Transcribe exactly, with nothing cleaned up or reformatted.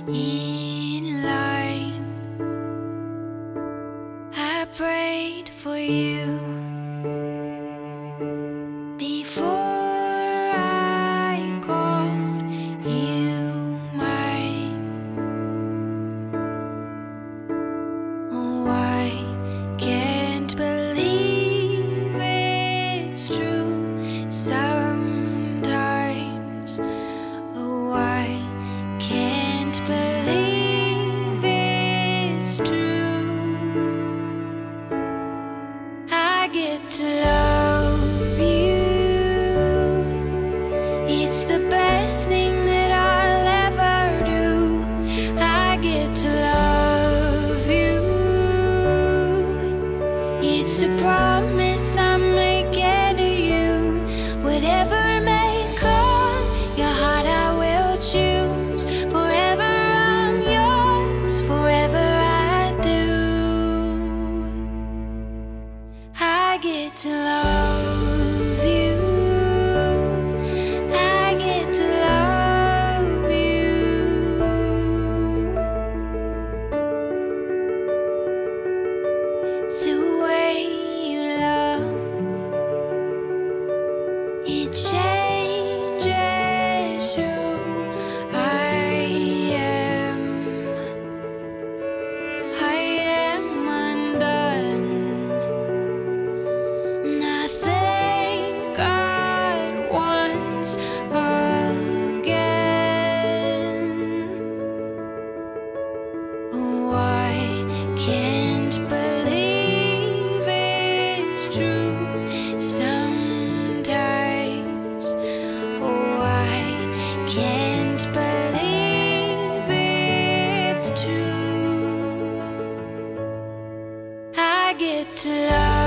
in line. I prayed for you before I called you mine. Oh, I can't believe it's true sometimes. Oh, I can't believe it's true. I get to love you. It's the best thing that I'll ever do. I get to love you. It's a promise I'm making to you. Whatever may come, your heart I will choose. Forever I'm yours, forever I do. I get to love you. I get to love you. The way you love, it changes who I am. I am undone. Nothing God wants again. Oh, I can't believe it's true sometimes. Oh, I can't believe it's true. I get to love